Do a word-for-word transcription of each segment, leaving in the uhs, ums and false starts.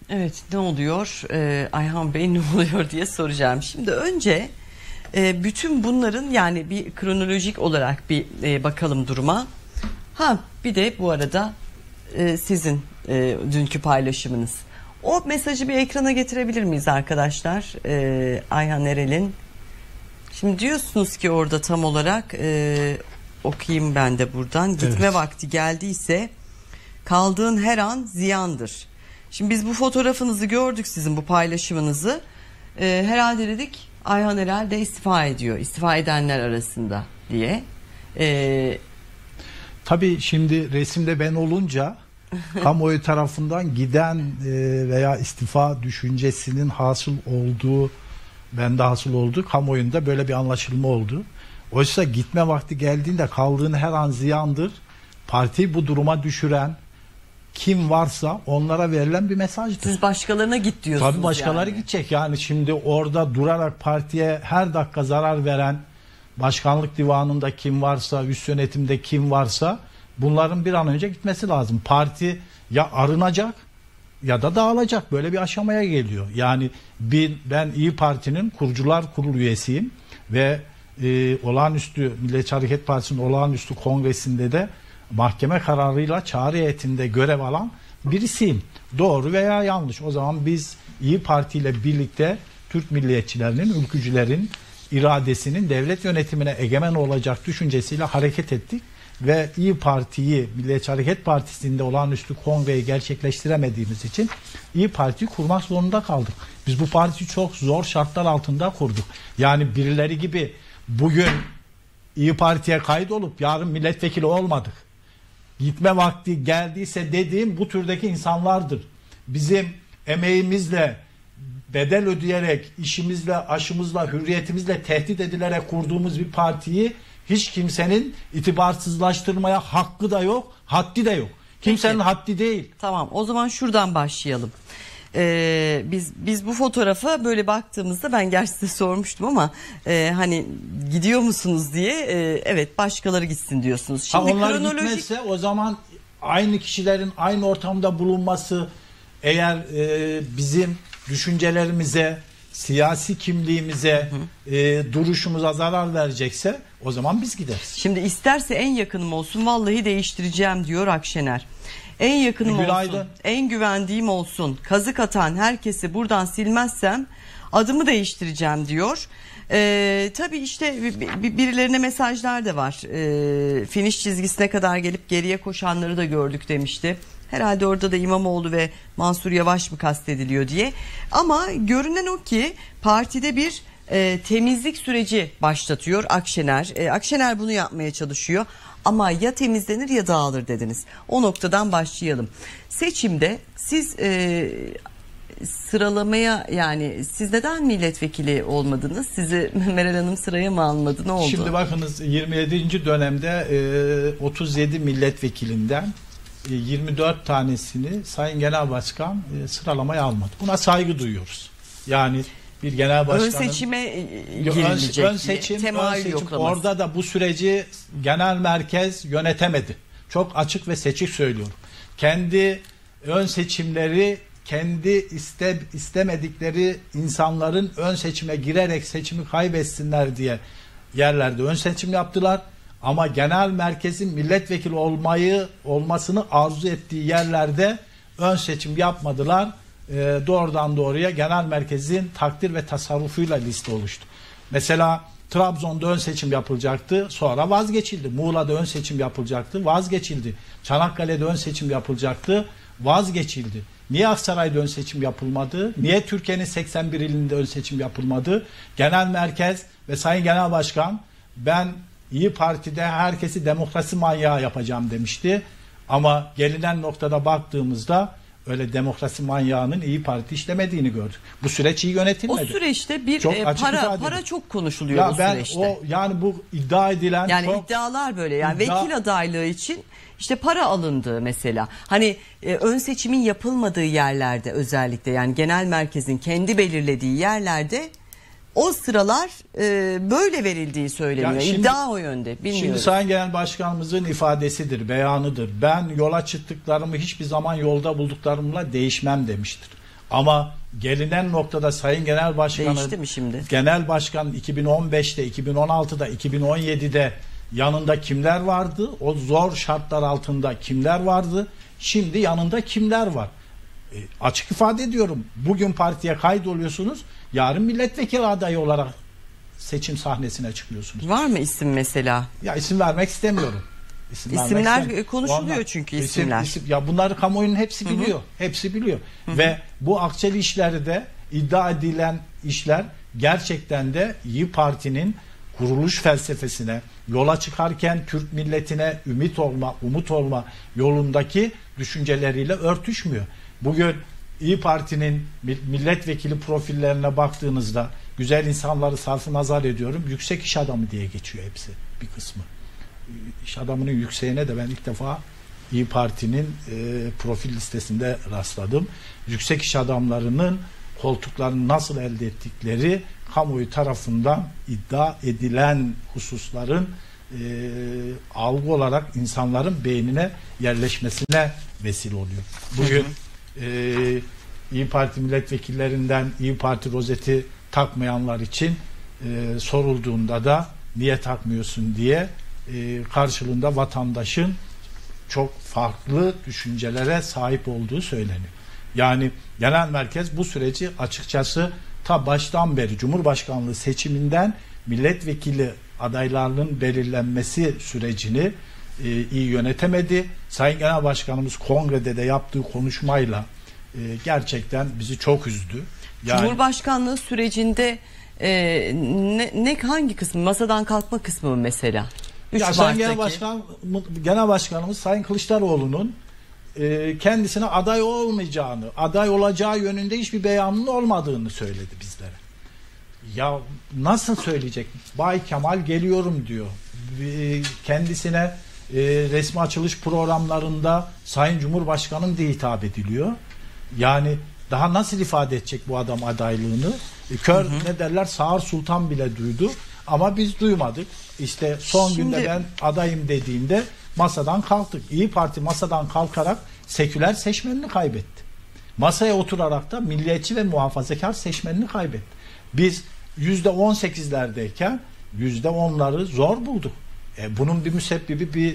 Evet, ne oluyor ee, Ayhan Bey, ne oluyor diye soracağım. Şimdi önce e, bütün bunların yani bir kronolojik olarak bir e, bakalım duruma. Ha bir de bu arada e, sizin e, dünkü paylaşımınız. O mesajı bir ekrana getirebilir miyiz arkadaşlar? E, Ayhan Erel'in. Şimdi diyorsunuz ki orada tam olarak e, okuyayım ben de buradan. Gitme evet. vakti geldiyse kaldığın her an ziyandır. Şimdi biz bu fotoğrafınızı gördük, sizin bu paylaşımınızı. E, herhalde dedik Ayhan Erel de istifa ediyor. İstifa edenler arasında diye. E, Tabii şimdi resimde ben olunca kamuoyu tarafından giden e, veya istifa düşüncesinin hasıl olduğu, bende hasıl oldu. Kamuoyunda böyle bir anlaşılma oldu. Oysa gitme vakti geldiğinde kaldığın her an ziyandır. Partiyi bu duruma düşüren kim varsa onlara verilen bir mesajdır. Siz başkalarına git diyorsunuz. Tabii başkaları yani. Gidecek. Yani şimdi orada durarak partiye her dakika zarar veren, başkanlık divanında kim varsa, üst yönetimde kim varsa bunların bir an önce gitmesi lazım. Parti ya arınacak ya da dağılacak. Böyle bir aşamaya geliyor. Yani bir, ben İYİ Parti'nin kurucular kurulu üyesiyim ve e, olağanüstü Milliyetçi Hareket Partisi'nin olağanüstü kongresinde de mahkeme kararıyla çağrı heyetinde görev alan birisiyim. Doğru veya yanlış. O zaman biz İYİ Parti ile birlikte Türk milliyetçilerinin, ülkücülerin iradesinin devlet yönetimine egemen olacak düşüncesiyle hareket ettik ve İYİ Parti'yi, Milliyetçi Hareket Partisi'nde olağanüstü kongreyi gerçekleştiremediğimiz için İYİ Parti'yi kurmak zorunda kaldık. Biz bu partiyi çok zor şartlar altında kurduk. Yani birileri gibi bugün İYİ Parti'ye kaydolup yarın milletvekili olmadık. Gitme vakti geldiyse dediğim bu türdeki insanlardır. Bizim emeğimizle, bedel ödeyerek, işimizle, aşımızla, hürriyetimizle tehdit edilerek kurduğumuz bir partiyi hiç kimsenin itibarsızlaştırmaya hakkı da yok, haddi de yok. Kimsenin Peki. haddi değil. Tamam, o zaman şuradan başlayalım. Ee, biz biz bu fotoğrafa böyle baktığımızda, ben gerçi size sormuştum ama e, hani gidiyor musunuz diye, e, evet başkaları gitsin diyorsunuz. Şimdi ha, onlar kronolojik... gitmezse o zaman aynı kişilerin aynı ortamda bulunması eğer e, bizim düşüncelerimize, siyasi kimliğimize, hı. E, duruşumuza zarar verecekse o zaman biz gideriz. Şimdi isterse en yakınım olsun, vallahi değiştireceğim diyor Akşener. En yakınım Günaydın. olsun, en güvendiğim olsun, kazık atan herkesi buradan silmezsem adımı değiştireceğim diyor. Ee, tabii işte birilerine mesajlar da var. Ee, finish çizgisine kadar gelip geriye koşanları da gördük demişti. Herhalde orada da İmamoğlu ve Mansur Yavaş mı kastediliyor diye. Ama görünen o ki partide bir e, temizlik süreci başlatıyor Akşener. E, Akşener bunu yapmaya çalışıyor. Ama ya temizlenir ya dağılır dediniz. O noktadan başlayalım. Seçimde siz e, sıralamaya, yani siz neden milletvekili olmadınız? Sizi Meral Hanım sıraya mı almadı? Ne oldu? Şimdi bakınız, yirmi yedinci dönemde e, otuz yedi milletvekilinden e, yirmi dört tanesini Sayın Genel Başkan e, sıralamaya almadı. Buna saygı duyuyoruz. Yani bir genel başkanın ön seçime girilecek. Ön seçim, ön seçim orada da bu süreci genel merkez yönetemedi. Çok açık ve seçik söylüyorum. Kendi ön seçimleri, kendi iste, istemedikleri insanların ön seçime girerek seçimi kaybetsinler diye yerlerde ön seçim yaptılar. Ama genel merkezin milletvekili olmayı olmasını arzu ettiği yerlerde ön seçim yapmadılar. E, doğrudan doğruya genel merkezin takdir ve tasarrufuyla liste oluştu. Mesela Trabzon'da ön seçim yapılacaktı, sonra vazgeçildi. Muğla'da ön seçim yapılacaktı, vazgeçildi. Çanakkale'de ön seçim yapılacaktı, vazgeçildi. Niye Aksaray'da ön seçim yapılmadı? Niye Türkiye'nin seksen bir ilinde ön seçim yapılmadı? Genel merkez ve Sayın Genel Başkan, ben İYİ Parti'de herkesi demokrasi manyağı yapacağım demişti. Ama gelinen noktada baktığımızda öyle demokrasi manyağının İYİ Parti işlemediğini gördük. Bu süreç iyi yönetilmedi. O süreçte bir e, para para çok konuşuluyor ya o ben süreçte. O, yani bu iddia edilen yani çok, iddialar böyle, yani iddia, vekil adaylığı için işte para alındığı mesela. Hani e, ön seçimin yapılmadığı yerlerde, özellikle yani genel merkezin kendi belirlediği yerlerde o sıralar e, böyle verildiği söyleniyor. Şimdi, İddia o yönde. Bilmiyorum. Şimdi Sayın Genel Başkanımızın ifadesidir, beyanıdır. Ben yola çıktıklarımı hiçbir zaman yolda bulduklarımla değişmem demiştir. Ama gelinen noktada Sayın Genel Başkanı değişti mi şimdi? Genel Başkan iki bin on beşte, iki bin on altıda, iki bin on yedide yanında kimler vardı? O zor şartlar altında kimler vardı? Şimdi yanında kimler var? E, açık ifade ediyorum. Bugün partiye kaydoluyorsunuz. Yarın milletvekili adayı olarak seçim sahnesine çıkıyorsunuz. Var mı isim mesela? Ya isim vermek istemiyorum. İsim İsimler vermek konuşuluyor Onlar, çünkü isim, isimler. Isim, ya bunları kamuoyunun hepsi biliyor. Hı hı. Hepsi biliyor. Hı hı. Ve bu akçeli işlerde iddia edilen işler gerçekten de İYİ Parti'nin kuruluş felsefesine, yola çıkarken Türk milletine ümit olma, umut olma yolundaki düşünceleriyle örtüşmüyor. Bugün İYİ Parti'nin milletvekili profillerine baktığınızda güzel insanları sarfı nazar ediyorum. Yüksek iş adamı diye geçiyor hepsi, bir kısmı. İş adamının yükseğine de ben ilk defa İYİ Parti'nin e, profil listesinde rastladım. Yüksek iş adamlarının koltuklarını nasıl elde ettikleri kamuoyu tarafından iddia edilen hususların e, algı olarak insanların beynine yerleşmesine vesile oluyor. Bugün e, İYİ Parti milletvekillerinden İYİ Parti rozeti takmayanlar için e, sorulduğunda da niye takmıyorsun diye e, karşılığında vatandaşın çok farklı düşüncelere sahip olduğu söyleniyor. Yani genel merkez bu süreci açıkçası ta baştan beri Cumhurbaşkanlığı seçiminden milletvekili adaylarının belirlenmesi sürecini e, iyi yönetemedi. Sayın Genel Başkanımız kongrede de yaptığı konuşmayla e, gerçekten bizi çok üzdü. Yani, Cumhurbaşkanlığı sürecinde e, ne, ne hangi kısmı? Masadan kalkma kısmı mı mesela? Ya Sayın Genel Başkan, Genel Başkanımız Sayın Kılıçdaroğlu'nun e, kendisine aday olmayacağını, aday olacağı yönünde hiçbir beyanının olmadığını söyledi bizlere. Ya nasıl söyleyecek? Bay Kemal geliyorum diyor. E, kendisine e, resmi açılış programlarında Sayın Cumhurbaşkanım diye hitap ediliyor. Yani daha nasıl ifade edecek bu adam adaylığını? E, kör hı hı. ne derler? Sağır Sultan bile duydu. Ama biz duymadık. İşte son Şimdi... günde ben adayım dediğimde masadan kalktık. İYİ Parti masadan kalkarak seküler seçmenini kaybetti. Masaya oturarak da milliyetçi ve muhafazakar seçmenini kaybetti. Biz yüzde on sekizlerdeyken yüzde onları zor bulduk. E, bunun bir müsebbibi, bir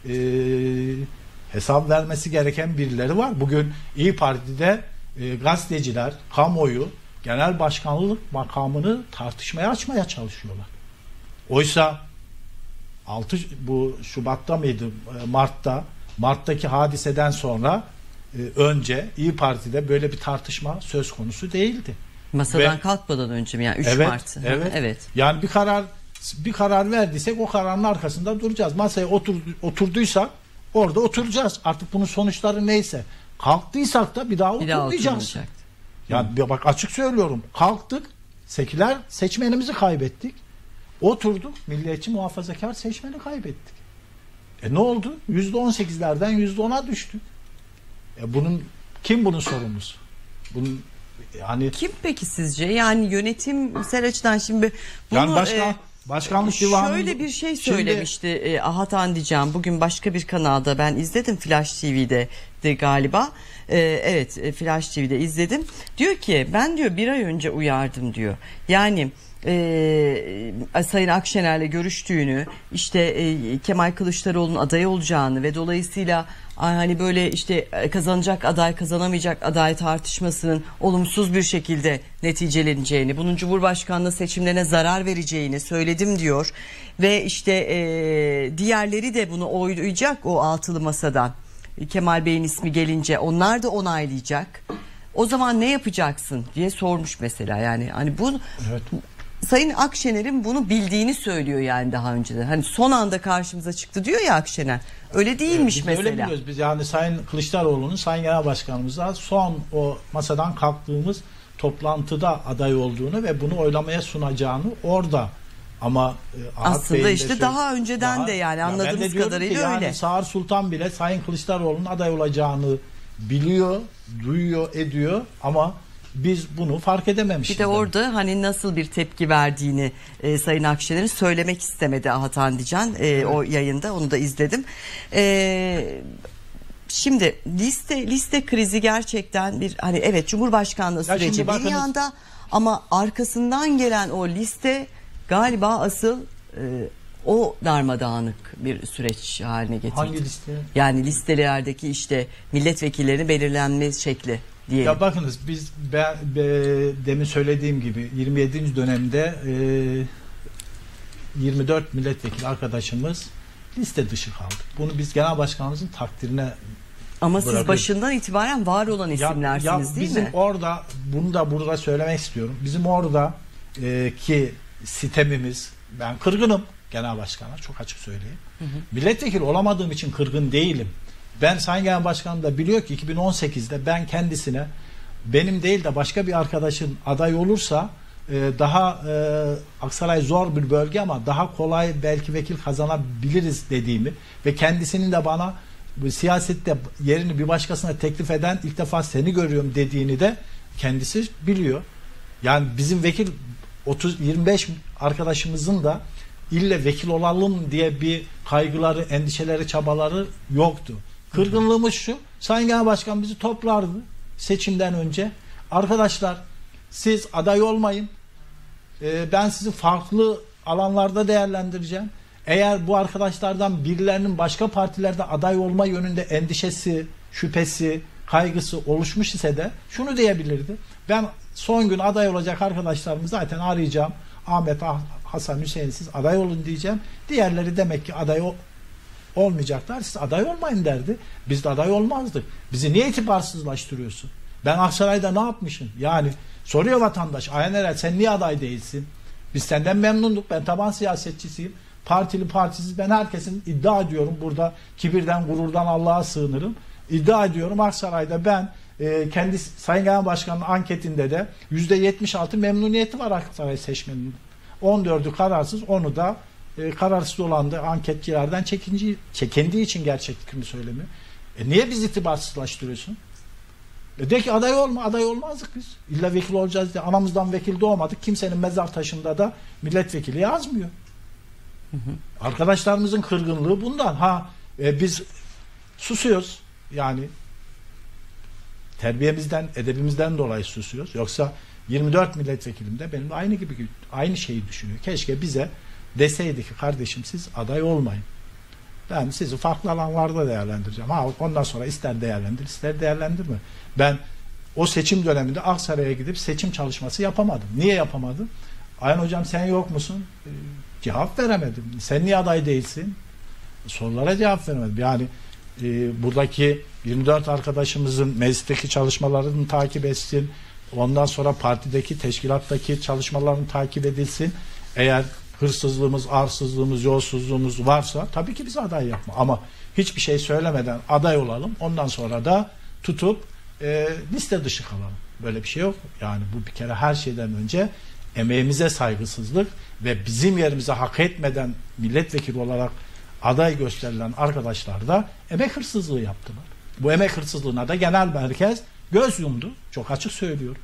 e, hesap vermesi gereken birileri var. Bugün İYİ Parti'de e, gazeteciler, kamuoyu, genel başkanlık makamını tartışmaya açmaya çalışıyorlar. Oysa altı bu Şubat'ta mıydı? Mart'ta Mart'taki hadiseden sonra e, önce İYİ Parti'de böyle bir tartışma söz konusu değildi. Masadan Ve, kalkmadan önce mi yani üç evet, Mart? Evet. evet. Yani bir karar bir karar verdiysek o kararın arkasında duracağız. Masaya otur, oturduysak orada oturacağız. Artık bunun sonuçları neyse. Kalktıysak da bir daha bir oturmayacağız. Ya yani bak açık söylüyorum. Kalktık. Seküler seçmenimizi kaybettik. Oturduk. Milliyetçi muhafazakar seçmeni kaybettik. E ne oldu? yüzde on sekizlerden yüzde ona düştük. E bunun kim bunun sorumlusu? Bunun yani kim peki sizce? Yani yönetimsel açıdan şimdi bunu yani başkan, e, başkanlık divanı şöyle bir şey söylemişti şimdi, e, Ahat Andican bugün başka bir kanalda, ben izledim, Flash T V'de de galiba. E, evet, e, Flash T V'de izledim. Diyor ki ben diyor bir ay önce uyardım diyor. Yani Ee, Sayın Akşener'le görüştüğünü, işte e, Kemal Kılıçdaroğlu'nun aday olacağını ve dolayısıyla hani böyle işte kazanacak aday kazanamayacak aday tartışmasının olumsuz bir şekilde neticeleneceğini, bunun Cumhurbaşkanlığı seçimlerine zarar vereceğini söyledim diyor ve işte e, diğerleri de bunu oylayacak, o altılı masadan Kemal Bey'in ismi gelince onlar da onaylayacak. O zaman ne yapacaksın diye sormuş mesela. Yani hani bu evet. Sayın Akşener'in bunu bildiğini söylüyor yani daha önceden. Hani son anda karşımıza çıktı diyor ya Akşener. Öyle değilmiş evet, mesela. Öyle biliyoruz biz, yani Sayın Kılıçdaroğlu'nun Sayın Genel Başkanımızla son o masadan kalktığımız toplantıda aday olduğunu ve bunu oylamaya sunacağını orada, ama e, aslında işte söyle, daha önceden daha, de yani anladığımız ya kadarıyla yani öyle. Sağır Sultan bile Sayın Kılıçdaroğlu'nun aday olacağını biliyor, duyuyor, ediyor ama biz bunu fark edememişiz. Bir de orada demek. Hani nasıl bir tepki verdiğini e, Sayın Akşener'in söylemek istemedi Ahat Andican e, evet. O yayında, onu da izledim. E, şimdi liste liste krizi gerçekten bir hani evet Cumhurbaşkanlığı Ya süreci şimdi bir bakınız- yanda ama arkasından gelen o liste galiba asıl e, o darmadağınık bir süreç haline getirdi. Hangi liste? Yani listelerdeki işte milletvekillerinin belirlenme şekli diyelim. Ya bakınız biz ben, be, demin söylediğim gibi yirmi yedinci dönemde e, yirmi dört milletvekili arkadaşımız liste dışı kaldı. Bunu biz genel başkanımızın takdirine Ama siz bırakıyoruz. başından itibaren var olan isimlersiniz ya, değil bizim mi? orada bunu da burada söylemek istiyorum. Bizim orada e, ki sistemimiz, ben kırgınım genel başkana, çok açık söyleyeyim. Hı hı. Milletvekili olamadığım için kırgın değilim. Ben Sayın Genel Başkanım da biliyor ki iki bin on sekizde ben kendisine benim değil de başka bir arkadaşın aday olursa e, daha e, Aksaray zor bir bölge ama daha kolay belki vekil kazanabiliriz dediğimi ve kendisinin de bana bu siyasette yerini bir başkasına teklif eden ilk defa seni görüyorum dediğini de kendisi biliyor. Yani bizim vekil otuz yirmi beş arkadaşımızın da ille vekil olalım diye bir kaygıları, endişeleri, çabaları yoktu. Kırgınlığımız şu: Sayın Genel Başkan bizi toplardı seçimden önce. Arkadaşlar siz aday olmayın. Ee, ben sizi farklı alanlarda değerlendireceğim. Eğer bu arkadaşlardan birilerinin başka partilerde aday olma yönünde endişesi, şüphesi, kaygısı oluşmuş ise de şunu diyebilirdi: ben son gün aday olacak arkadaşlarımı zaten arayacağım. Ahmet, Hasan, Hüseyin siz aday olun diyeceğim. Diğerleri demek ki aday ol olmayacaklar. Siz aday olmayın derdi. Biz de aday olmazdık. Bizi niye itibarsızlaştırıyorsun? Ben Aksaray'da ne yapmışım? Yani soruyor vatandaş. Ayhan Erel sen niye aday değilsin? Biz senden memnunduk. Ben taban siyasetçisiyim. Partili partisiz ben herkesin iddia ediyorum. Burada kibirden gururdan Allah'a sığınırım. İddia ediyorum Aksaray'da ben e, kendi Sayın Genel Başkanı'nın anketinde de yüzde yetmiş altı memnuniyeti var Aksaray seçmeninin. on dördü kararsız, onu da e, kararsız olan da anketçilerden çekinci, çekindiği için gerçeklikini söylemiyor. E niye biz itibarsızlaştırıyorsun? E de ki aday olma, aday olmazdık biz. İlla vekil olacağız diye. Anamızdan vekil doğmadık. Kimsenin mezar taşında da milletvekili yazmıyor. Hı hı. Arkadaşlarımızın kırgınlığı bundan. Ha e, biz susuyoruz. Yani terbiyemizden, edebimizden dolayı susuyoruz. Yoksa yirmi dört milletvekilim de benim aynı gibi aynı şeyi düşünüyor. Keşke bize deseydi ki kardeşim siz aday olmayın. Ben sizi farklı alanlarda değerlendireceğim. Ha ondan sonra ister değerlendir, ister değerlendirme. Ben o seçim döneminde Aksaray'a gidip seçim çalışması yapamadım. Niye yapamadım? Ayhan hocam sen yok musun? Ee, cevap veremedim. Sen niye aday değilsin? Sorulara cevap veremedim. Yani e, buradaki yirmi dört arkadaşımızın meclisteki çalışmalarını takip etsin. Ondan sonra partideki, teşkilattaki çalışmalarını takip edilsin. Eğer hırsızlığımız, arsızlığımız, yolsuzluğumuz varsa tabii ki biz aday yapma. Ama hiçbir şey söylemeden aday olalım. Ondan sonra da tutup e, liste dışı kalalım. Böyle bir şey yok. Yani bu bir kere her şeyden önce emeğimize saygısızlık ve bizim yerimize hak etmeden milletvekili olarak aday gösterilen arkadaşlar da emek hırsızlığı yaptılar. Bu emek hırsızlığına da genel merkez göz yumdu. Çok açık söylüyorum.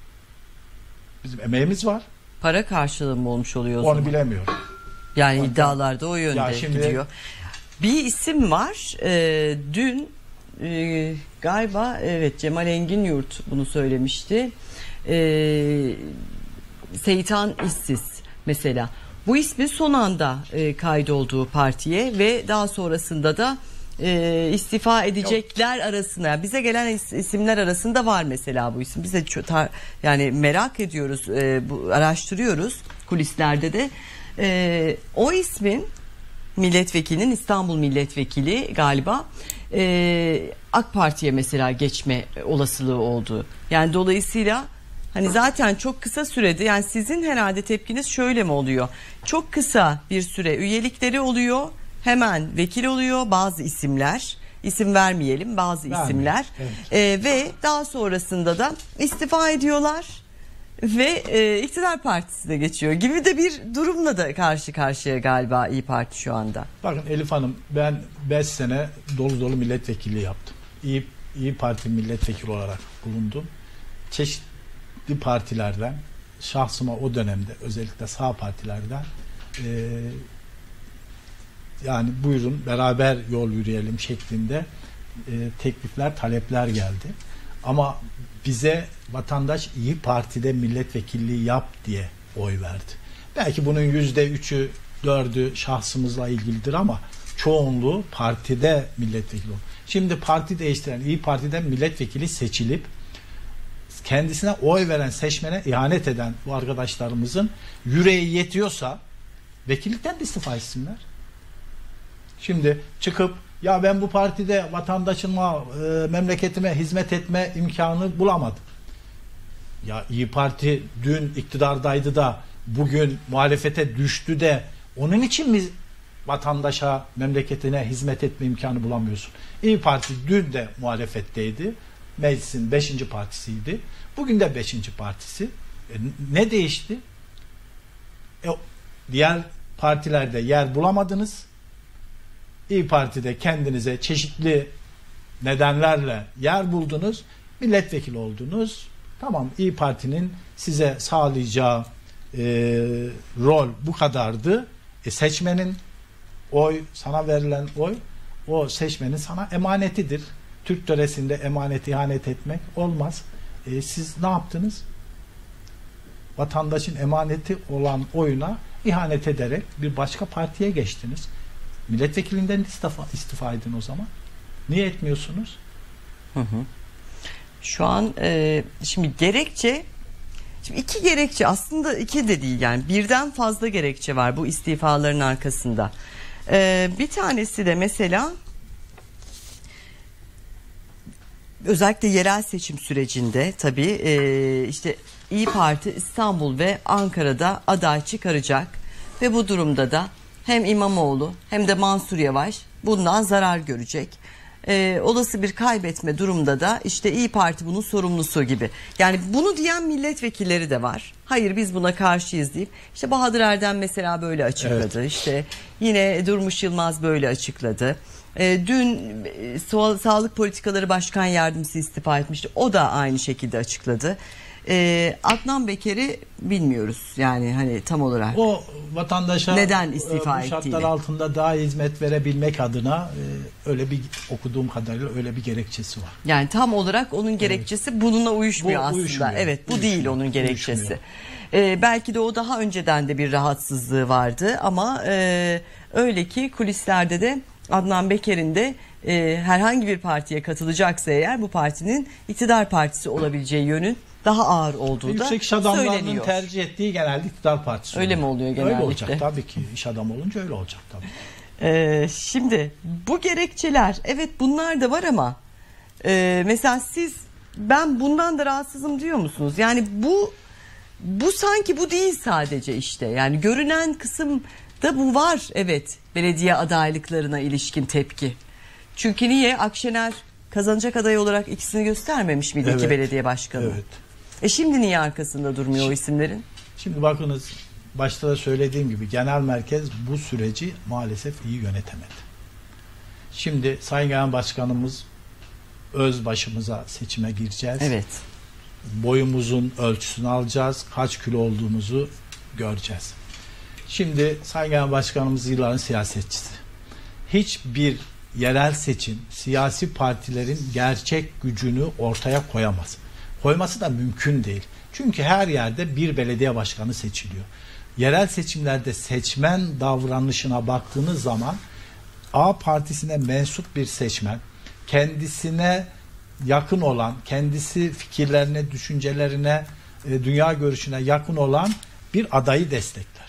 Bizim emeğimiz var. Para karşılığı mı olmuş oluyor o Onu zaman? bilemiyorum. Yani Bak, iddialarda o yönde ya şimdi, gidiyor. Bir isim var. Ee, dün e, galiba evet Cemal Enginyurt bunu söylemişti. Ee, Seyitan İşsiz mesela. Bu ismin son anda e, kaydolduğu partiye ve daha sonrasında da e, istifa edecekler Yok. arasında, bize gelen is, isimler arasında var mesela bu isim. Biz de çok, tar, yani merak ediyoruz, e, bu, araştırıyoruz kulislerde de. E, o ismin milletvekilinin, İstanbul milletvekili galiba e, AK Parti'ye mesela geçme olasılığı oldu. Yani dolayısıyla hani zaten çok kısa sürede, yani sizin herhalde tepkiniz şöyle mi oluyor? Çok kısa bir süre üyelikleri oluyor, hemen vekil oluyor bazı isimler, isim vermeyelim bazı Vermeyin. isimler evet. ee, ve daha sonrasında da istifa ediyorlar ve e, iktidar partisine geçiyor gibi de bir durumla da karşı karşıya galiba İYİ Parti şu anda. Bakın Elif Hanım, ben beş sene dolu dolu milletvekilliği yaptım. İYİ, İYİ Parti milletvekili olarak bulundum. Çeşitli partilerden, şahsıma o dönemde özellikle sağ partilerden e, yani buyurun beraber yol yürüyelim şeklinde e, teklifler, talepler geldi. Ama bize vatandaş İyi Parti'de milletvekilliği yap diye oy verdi. Belki bunun yüzde üçü, dördü şahsımızla ilgilidir ama çoğunluğu partide milletvekili oldu. Şimdi parti değiştiren İyi Parti'den milletvekili seçilip kendisine oy veren seçmene ihanet eden bu arkadaşlarımızın yüreği yetiyorsa vekillikten de istifa etsinler. Şimdi çıkıp ya ben bu partide vatandaşıma, e, memleketime hizmet etme imkanı bulamadım. Ya İyi Parti dün iktidardaydı da bugün muhalefete düştü de onun için mi vatandaşa, memleketine hizmet etme imkanı bulamıyorsun? İyi Parti dün de muhalefetteydi. Meclisin beşinci partisiydi. Bugün de beşinci partisi. E, ne değişti? E, diğer partilerde yer bulamadınız. İyi Parti'de kendinize çeşitli nedenlerle yer buldunuz. Milletvekili oldunuz. Tamam, İyi Parti'nin size sağlayacağı e, rol bu kadardı. E, seçmenin oy, sana verilen oy, o seçmenin sana emanetidir. Türk töresinde emanet ihanet etmek olmaz. E, siz ne yaptınız? Vatandaşın emaneti olan oyuna ihanet ederek bir başka partiye geçtiniz. Milletvekilinden istifa, istifa edin o zaman. Niye etmiyorsunuz? Hı hı. Şu an e, şimdi gerekçe, şimdi iki gerekçe, aslında iki de değil, yani birden fazla gerekçe var bu istifaların arkasında. E, bir tanesi de mesela özellikle yerel seçim sürecinde tabii e, işte İyi Parti İstanbul ve Ankara'da aday çıkaracak ve bu durumda da hem İmamoğlu hem de Mansur Yavaş bundan zarar görecek. Ee, olası bir kaybetme durumda da işte İyi Parti bunun sorumlusu gibi. Yani bunu diyen milletvekilleri de var. Hayır, biz buna karşıyız deyip işte Bahadır Erdem mesela böyle açıkladı. Evet. İşte yine Durmuş Yılmaz böyle açıkladı. Ee, dün e, Sağlık Politikaları Başkan Yardımcısı istifa etmişti. O da aynı şekilde açıkladı. Ee, Adnan Beker'i bilmiyoruz yani hani tam olarak. O vatandaşa neden istifa bu şartlar ettiğini. altında daha hizmet verebilmek adına e, öyle bir okuduğum kadarıyla öyle bir gerekçesi var. Yani tam olarak onun gerekçesi evet. bununla uyuşmuyor bu, aslında. Uyuşmuyor. Evet, bu uyuşmuyor. değil onun gerekçesi. Ee, belki de o daha önceden de bir rahatsızlığı vardı ama e, öyle ki kulislerde de Adnan Beker'in de e, herhangi bir partiye katılacaksa eğer bu partinin iktidar partisi olabileceği yönün daha ağır olduğu da yüksek iş adamlarının söyleniyor. tercih ettiği genelde iktidar partisi. Öyle oluyor. mi oluyor genellikle? Öyle olacak tabii ki. İş adamı olunca öyle olacak tabii. Ee, şimdi bu gerekçeler, evet bunlar da var ama e, mesela siz ben bundan da rahatsızım diyor musunuz? Yani bu bu sanki bu değil sadece işte. Yani görünen kısımda bu var, evet, belediye adaylıklarına ilişkin tepki. Çünkü niye? Akşener kazanacak aday olarak ikisini göstermemiş miydi, evet, iki belediye başkanı? Evet. E şimdi niye arkasında durmuyor şimdi, o isimlerin? Şimdi bakınız, başta da söylediğim gibi genel merkez bu süreci maalesef iyi yönetemedi. Şimdi Sayın Genel Başkanımız öz başımıza seçime gireceğiz. Evet. Boyumuzun ölçüsünü alacağız. Kaç kilo olduğumuzu göreceğiz. Şimdi Sayın Genel Başkanımız yılların siyasetçisi. Hiçbir yerel seçim siyasi partilerin gerçek gücünü ortaya koyamaz. Koyması da mümkün değil. Çünkü her yerde bir belediye başkanı seçiliyor. Yerel seçimlerde seçmen davranışına baktığınız zaman A partisine mensup bir seçmen kendisine yakın olan, kendisi fikirlerine, düşüncelerine, e, dünya görüşüne yakın olan bir adayı destekler.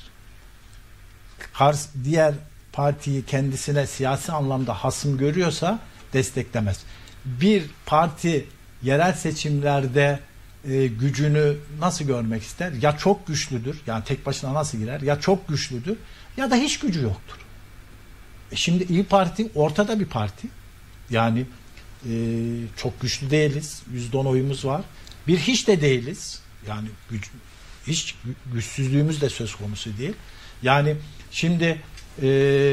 Kars diğer partiyi kendisine siyasi anlamda hasım görüyorsa desteklemez. Bir parti yerel seçimlerde e, gücünü nasıl görmek ister? Ya çok güçlüdür, yani tek başına nasıl girer? Ya çok güçlüdür ya da hiç gücü yoktur. E şimdi İyi Parti ortada bir parti. Yani e, çok güçlü değiliz. yüzde on oyumuz var. Bir hiç de değiliz. Yani güç, hiç güçsüzlüğümüz de söz konusu değil. Yani şimdi e,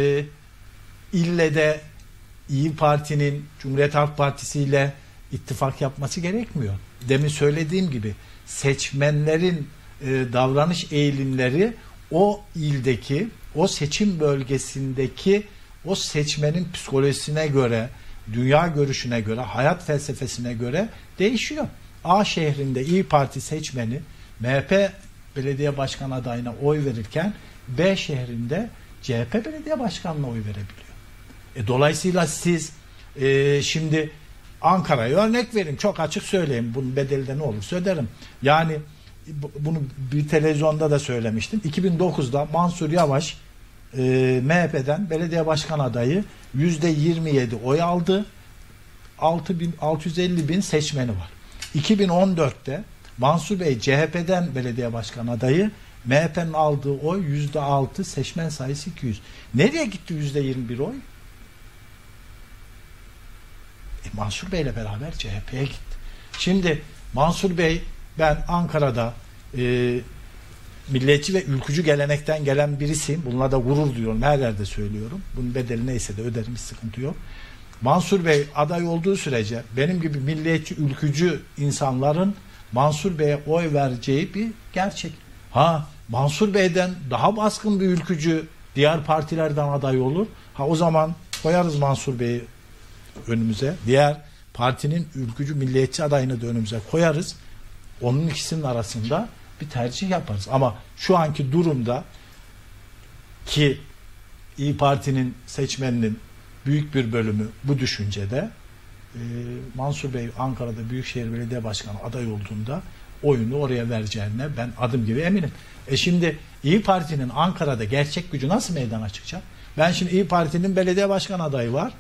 ille de İyi Parti'nin Cumhuriyet Halk Partisi ile ittifak yapması gerekmiyor. Demin söylediğim gibi seçmenlerin e, davranış eğilimleri o ildeki, o seçim bölgesindeki o seçmenin psikolojisine göre dünya görüşüne göre, hayat felsefesine göre değişiyor. A şehrinde İYİ Parti seçmeni M H P belediye başkan adayına oy verirken B şehrinde C H P belediye başkanına oy verebiliyor. E, dolayısıyla siz e, şimdi Ankara'ya örnek vereyim, çok açık söyleyeyim, bunun bedeli de ne olursa öderim. Yani bunu bir televizyonda da söylemiştim. iki bin dokuzda Mansur Yavaş e, M H P'den belediye başkan adayı yüzde yirmi yedi oy aldı. altı bin, altı yüz elli bin seçmeni var. iki bin on dörtte Mansur Bey C H P'den belediye başkan adayı, M H P'nin aldığı oy yüzde altı, seçmen sayısı iki yüz. Nereye gitti yüzde yirmi bir oy? E, Mansur Bey'le beraber C H P'ye gitti. Şimdi Mansur Bey, ben Ankara'da e, milliyetçi ve ülkücü gelenekten gelen birisiyim. Bununla da gurur duyuyorum. Her yerde söylüyorum. Bunun bedeli neyse de öderim, hiç sıkıntı yok. Mansur Bey aday olduğu sürece benim gibi milliyetçi, ülkücü insanların Mansur Bey'e oy vereceği bir gerçek. Ha, Mansur Bey'den daha baskın bir ülkücü diğer partilerden aday olur. Ha, o zaman koyarız Mansur Bey'i önümüze. Diğer partinin ülkücü, milliyetçi adayını da önümüze koyarız. Onun ikisinin arasında bir tercih yaparız. Ama şu anki durumda ki İYİ Parti'nin seçmeninin büyük bir bölümü bu düşüncede, e, Mansur Bey Ankara'da Büyükşehir Belediye Başkanı aday olduğunda oyunu oraya vereceğine ben adım gibi eminim. E şimdi İYİ Parti'nin Ankara'da gerçek gücü nasıl meydana çıkacak? Ben şimdi İYİ Parti'nin belediye başkan adayı var.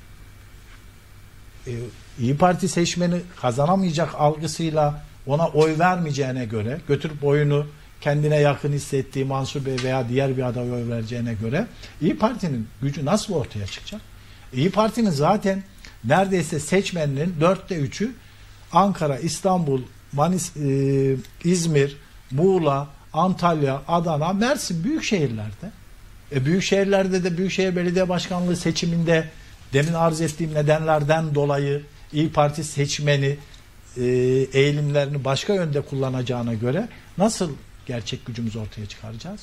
E, İYİ Parti seçmeni kazanamayacak algısıyla ona oy vermeyeceğine göre, götürüp oyunu kendine yakın hissettiği Mansur Bey veya diğer bir adaya oy vereceğine göre İYİ Parti'nin gücü nasıl ortaya çıkacak? İYİ Parti'nin zaten neredeyse seçmeninin dörtte üçü Ankara, İstanbul, Manis, e, İzmir, Muğla, Antalya, Adana, Mersin, büyük şehirlerde. E, büyük şehirlerde de Büyükşehir Belediye Başkanlığı seçiminde demin arz ettiğim nedenlerden dolayı İYİ Parti seçmeni e, eğilimlerini başka yönde kullanacağına göre nasıl gerçek gücümüzü ortaya çıkaracağız?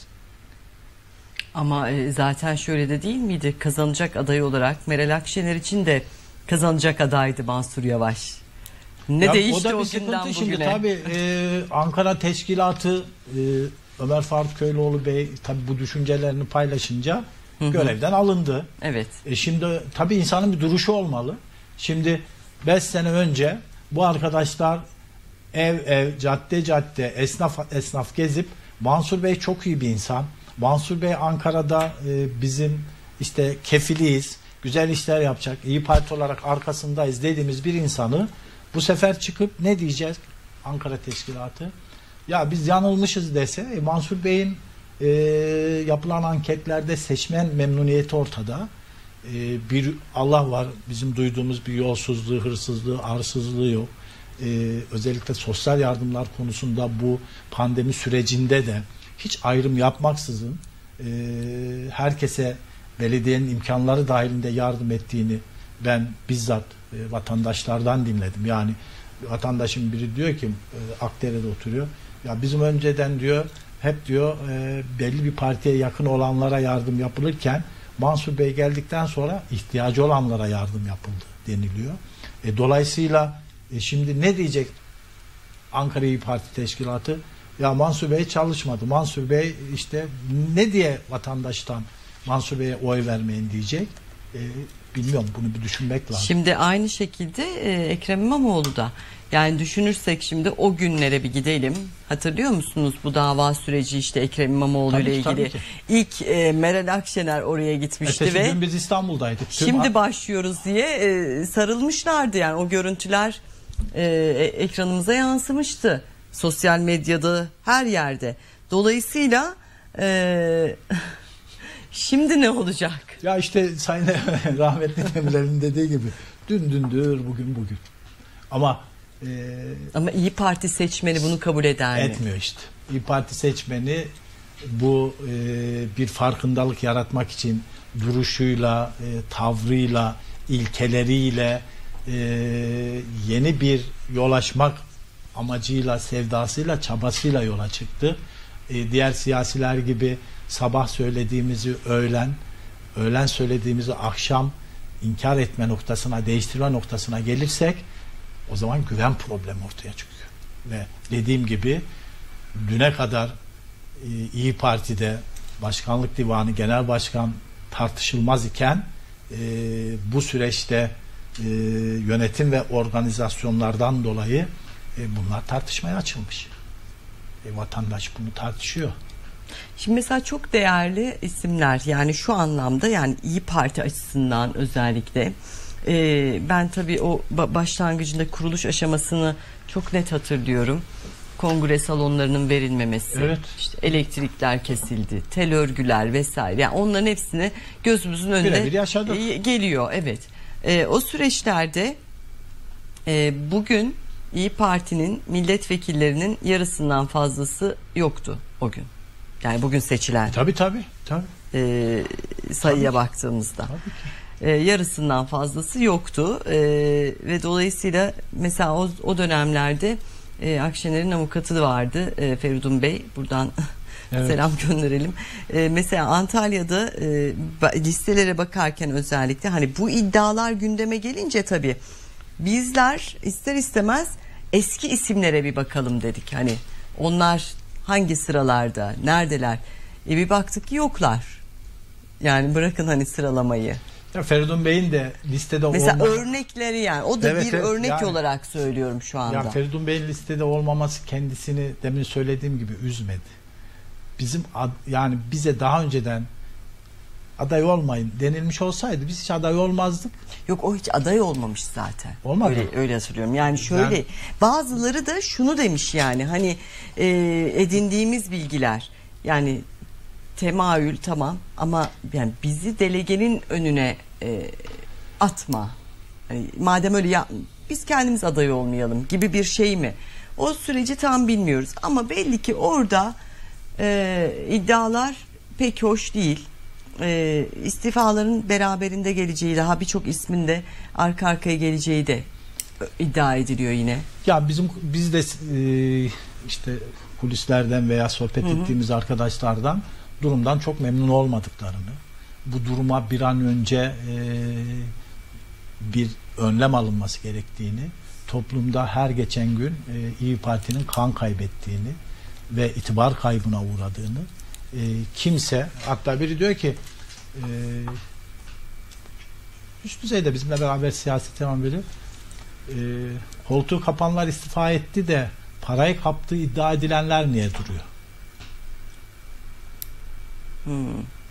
Ama e, zaten şöyle de değil miydi? Kazanacak aday olarak Meral Akşener için de kazanacak adaydı Mansur Yavaş. Ne ya, değişti o, da o bir günden bugüne? Şimdi tabii e, Ankara Teşkilatı e, Ömer Faruk Köylüoğlu Bey tabii bu düşüncelerini paylaşınca hı hı. görevden alındı. Evet. E, şimdi tabii insanın bir duruşu olmalı. Şimdi beş sene önce bu arkadaşlar ev ev, cadde cadde, esnaf esnaf gezip Mansur Bey çok iyi bir insan. Mansur Bey Ankara'da e, bizim işte kefiliyiz, güzel işler yapacak, İYİ Parti olarak arkasındayız dediğimiz bir insanı bu sefer çıkıp ne diyeceğiz Ankara Teşkilatı? Ya biz yanılmışız dese e, Mansur Bey'in e, yapılan anketlerde seçmen memnuniyeti ortada. E, bir Allah var, bizim duyduğumuz bir yolsuzluğu, hırsızlığı, arsızlığı yok. Ee, özellikle sosyal yardımlar konusunda bu pandemi sürecinde de hiç ayrım yapmaksızın e, herkese belediyenin imkanları dahilinde yardım ettiğini ben bizzat e, vatandaşlardan dinledim. Yani vatandaşın biri diyor ki e, Akdere'de oturuyor. Ya bizim önceden diyor hep diyor e, belli bir partiye yakın olanlara yardım yapılırken Mansur Bey geldikten sonra ihtiyacı olanlara yardım yapıldı deniliyor. E, dolayısıyla E şimdi ne diyecek Ankara İYİ Parti Teşkilatı? Ya Mansur Bey çalışmadı. Mansur Bey işte ne diye vatandaştan Mansur Bey'e oy vermeyin diyecek. E, bilmiyorum, bunu bir düşünmek lazım. Şimdi aynı şekilde e, Ekrem İmamoğlu da, yani düşünürsek şimdi o günlere bir gidelim. Hatırlıyor musunuz bu dava süreci, işte Ekrem İmamoğlu ile ilgili. İlk e, Meral Akşener oraya gitmişti. Ertesi ve gün biz İstanbul'daydık. Tüm şimdi başlıyoruz diye e, sarılmışlardı, yani o görüntüler e, ekranımıza yansımıştı. Sosyal medyada, her yerde. Dolayısıyla e, şimdi ne olacak? Ya işte Sayın rahmetli Demirel'in dediği gibi dün dündür, bugün bugün. Ama e, ama İYİ Parti seçmeni bunu kabul eder mi? Etmiyor işte. İYİ Parti seçmeni bu e, bir farkındalık yaratmak için duruşuyla, e, tavrıyla, ilkeleriyle e, yeni bir yol açmak amacıyla, sevdasıyla, çabasıyla yola çıktı. E, diğer siyasiler gibi sabah söylediğimizi öğlen, öğlen söylediğimizi akşam inkar etme noktasına, değiştirme noktasına gelirsek o zaman güven problemi ortaya çıkıyor. Ve dediğim gibi düne kadar e, İyi Parti'de başkanlık divanı, genel başkan tartışılmaz iken e, bu süreçte e, yönetim ve organizasyonlardan dolayı e, bunlar tartışmaya açılmış. E, vatandaş bunu tartışıyor. Şimdi mesela çok değerli isimler, yani şu anlamda, yani İyi Parti açısından özellikle e, ben tabii o başlangıcında kuruluş aşamasını çok net hatırlıyorum. Kongre salonlarının verilmemesi, evet. işte elektrikler kesildi, tel örgüler vesaire. Yani onların hepsini gözümüzün önünde geliyor. Evet. E, o süreçlerde e, bugün İyi Parti'nin milletvekillerinin yarısından fazlası yoktu o gün. Yani bugün seçilen. E, tabii tabii. tabii. E, sayıya tabii baktığımızda. Tabii ki. E, yarısından fazlası yoktu. E, ve dolayısıyla mesela o, o dönemlerde e, Akşener'in avukatı vardı, e, Feridun Bey. Buradan evet. selam gönderelim. E, mesela Antalya'da e, listelere bakarken özellikle hani bu iddialar gündeme gelince tabii bizler ister istemez eski isimlere bir bakalım dedik. Hani onlar hangi sıralarda, neredeler? E bir baktık ki yoklar. Yani bırakın hani sıralamayı. Ya Feridun Bey'in de listede mesela olma... örnekleri, yani o da evet, bir evet, örnek yani, olarak söylüyorum şu anda. Ya Feridun Bey'in listede olmaması kendisini demin söylediğim gibi üzmedi. Bizim ad, yani bize daha önceden aday olmayın denilmiş olsaydı biz hiç aday olmazdık. Yok, o hiç aday olmamış zaten. Olmadı. Öyle, öyle hatırlıyorum. Yani şöyle yani, bazıları da şunu demiş, yani hani e, edindiğimiz bilgiler, yani temayül tamam ama yani bizi delegenin önüne e, atma. Yani madem öyle ya, biz kendimiz aday olmayalım gibi bir şey mi? O süreci tam bilmiyoruz ama belli ki orada e, iddialar pek hoş değil. E, istifaların beraberinde geleceği, daha birçok ismin de arka arkaya geleceği de iddia ediliyor yine. Ya bizim biz de e, işte kulislerden veya sohbet hı hı. ettiğimiz arkadaşlardan durumdan çok memnun olmadıklarını, bu duruma bir an önce e, bir önlem alınması gerektiğini, toplumda her geçen gün e, İyi Parti'nin kan kaybettiğini ve itibar kaybına uğradığını, e, kimse, hatta biri diyor ki e, üst düzeyde bizimle beraber siyaset yapan biri, e, koltuğu kapanlar istifa etti de parayı kaptığı iddia edilenler niye duruyor? Hmm.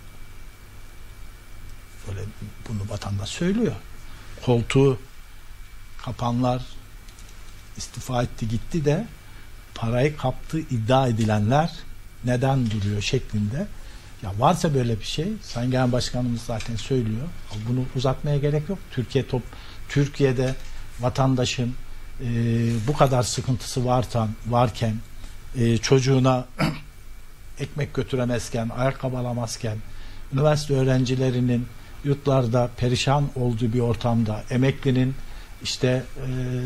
Böyle bunu vatandaş söylüyor. Koltuğu kapanlar istifa etti gitti de parayı kaptığı iddia edilenler neden duruyor şeklinde. Ya varsa böyle bir şey, Sayın Genel Başkanımız zaten söylüyor. Bunu uzatmaya gerek yok. Türkiye top Türkiye'de vatandaşın e, bu kadar sıkıntısı varken varken e, çocuğuna ekmek götüremezken, ayakkabı alamazken, üniversite öğrencilerinin yurtlarda perişan olduğu bir ortamda, emeklinin işte e,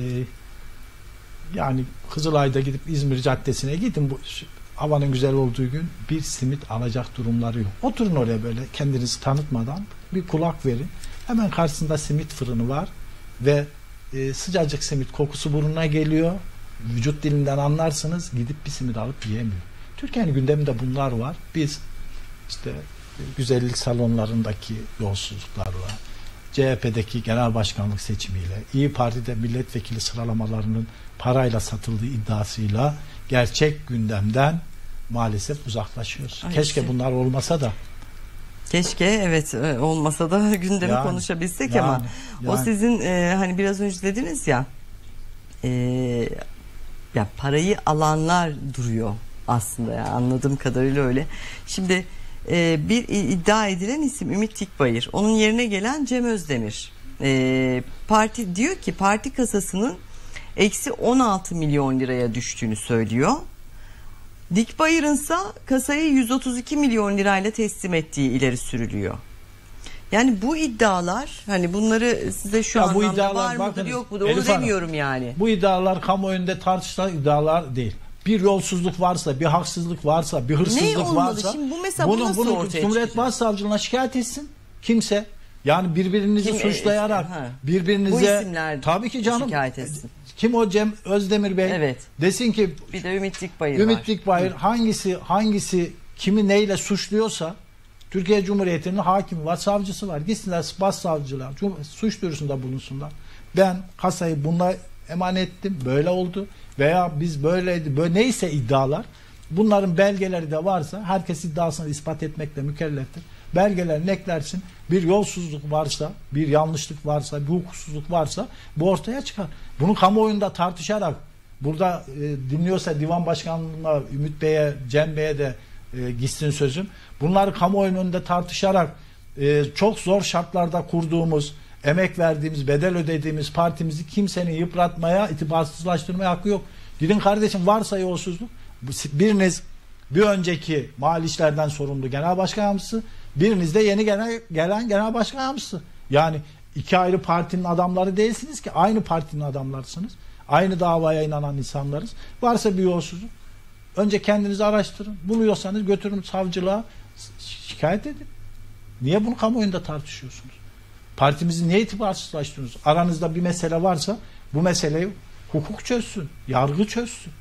yani Kızılay'da gidip İzmir Caddesi'ne gidin, bu havanın güzel olduğu gün bir simit alacak durumları yok. Oturun oraya böyle kendinizi tanıtmadan bir kulak verin. Hemen karşısında simit fırını var ve e, sıcacık simit kokusu burnuna geliyor. Vücut dilinden anlarsınız, gidip bir simit alıp yiyemiyor. Türkiye'nin gündeminde bunlar var. Biz işte güzellik salonlarındaki yolsuzluklarla, C H P'deki genel başkanlık seçimiyle, İyi Parti'de milletvekili sıralamalarının parayla satıldığı iddiasıyla gerçek gündemden maalesef uzaklaşıyoruz. Ay Keşke işte. bunlar olmasa da. Keşke evet olmasa da gündemi yani, konuşabilsek yani, ama yani. O sizin e, hani biraz önce dediniz ya, e, ya parayı alanlar duruyor aslında, ya anladığım kadarıyla öyle. Şimdi e, bir iddia edilen isim Ümit Tikbayır, onun yerine gelen Cem Özdemir. E, parti diyor ki parti kasasının eksi on altı milyon liraya düştüğünü söylüyor. Dikbayır'ınsa kasayı yüz otuz iki milyon lirayla teslim ettiği ileri sürülüyor. Yani bu iddialar, hani bunları size şu ya anlamda var mıdır yok mudur onu demiyorum Hanım, yani. Bu iddialar kamuoyunda tartışılan iddialar değil. Bir yolsuzluk varsa, bir haksızlık varsa, bir hırsızlık varsa Şimdi bu mesela bunu, bu nasıl bunu ortaya Cumhuriyet çıkacak? Başsavcılığına şikayet etsin kimse. Yani birbirinizi Kim, suçlayarak, e, birbirinize... Bu isimler tabii ki canım. şikayet etsin. Kim o Cem Özdemir Bey? Evet. Desin ki... Bir de Ümit Dikbayır Ümit var. Dikbayır hangisi hangisi kimi neyle suçluyorsa Türkiye Cumhuriyeti'nin hakimi var, savcısı var. Gitsinler başsavcılar, suç duyurusunda bulunsunlar. Ben kasayı bununla emanet ettim, böyle oldu veya biz böyleydi, böyle neyse iddialar. Bunların belgeleri de varsa herkes iddiasını ispat etmekle mükelleftir. Belgelerini eklersin. Bir yolsuzluk varsa, bir yanlışlık varsa, bir hukuksuzluk varsa bu ortaya çıkar. Bunu kamuoyunda tartışarak burada e, dinliyorsa Divan Başkanlığı'na, Ümit Bey'e, Cem Bey'e de e, gitsin sözüm. Bunları kamuoyunun önünde tartışarak e, çok zor şartlarda kurduğumuz, emek verdiğimiz, bedel ödediğimiz partimizi kimsenin yıpratmaya, itibarsızlaştırmaya hakkı yok. Gidin kardeşim, varsa yolsuzluk, biriniz bir önceki mali işlerden sorumlu genel başkan yardımcısı, biriniz de yeni gelen, gelen genel başkan yardımcısı. Yani iki ayrı partinin adamları değilsiniz ki, aynı partinin adamlarsınız. Aynı davaya inanan insanlarız. Varsa bir yolsuzluk, önce kendinizi araştırın. Buluyorsanız götürün savcılığa, şikayet edin. Niye bunu kamuoyunda tartışıyorsunuz? Partimizi niye itibarsızlaştırıyorsunuz? Aranızda bir mesele varsa bu meseleyi hukuk çözsün, yargı çözsün.